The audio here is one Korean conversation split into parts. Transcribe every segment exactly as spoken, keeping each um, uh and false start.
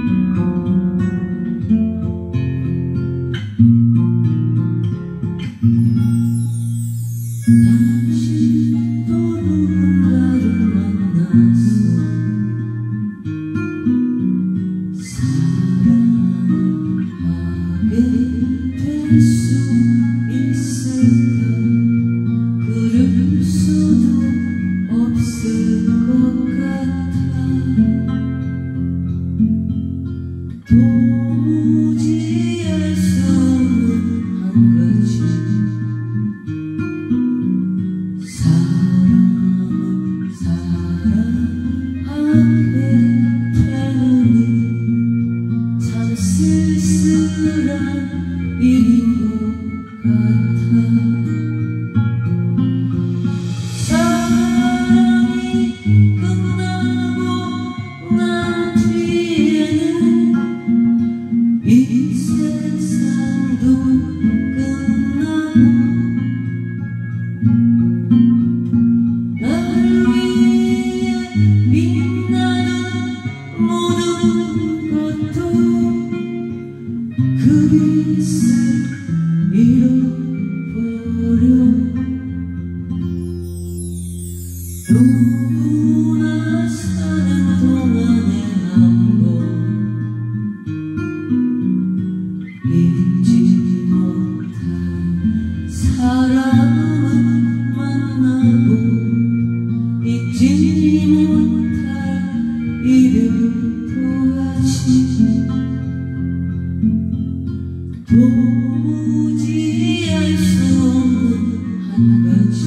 당신 또 누군가를 만났어. 사랑하게 될 수 있을까? 그럴 수도 없을 것 같아. 도무지 알 수 없는 한 가지, 사랑은 사랑하게 되느니 참 쓸쓸한 일인 것 같아. 사랑이 끝나고 난 뒤에는 이 세상도 끝나고 나를 위해 빛나는 모든 것도 그 빛을 잃어버려. 누구나 사는 동안에 한번 잊지 못할 사람을 만나고 잊지 못할 이별도 하지. 도무지 알 수 없는 한 가지,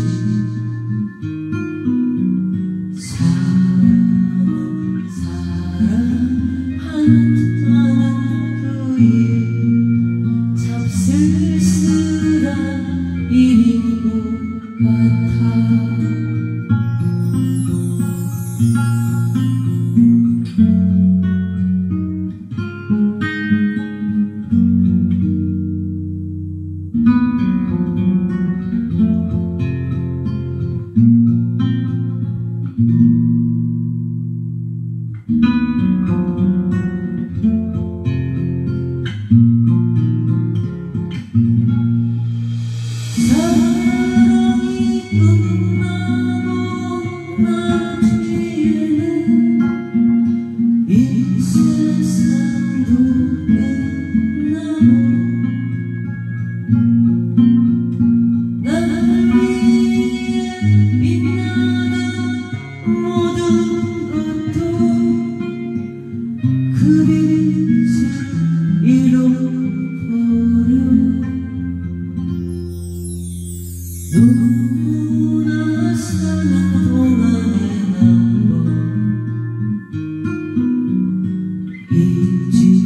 사랑은 사랑한다는 그 일 참 쓸쓸한 일인 것 같아. 사랑이 끝나고 난 뒤에는 이 세상도 끝나고 나를 위해 빛나는 모든 것도 그 빛을 잃어버려. 누구나 사는 동안에 한번 잊지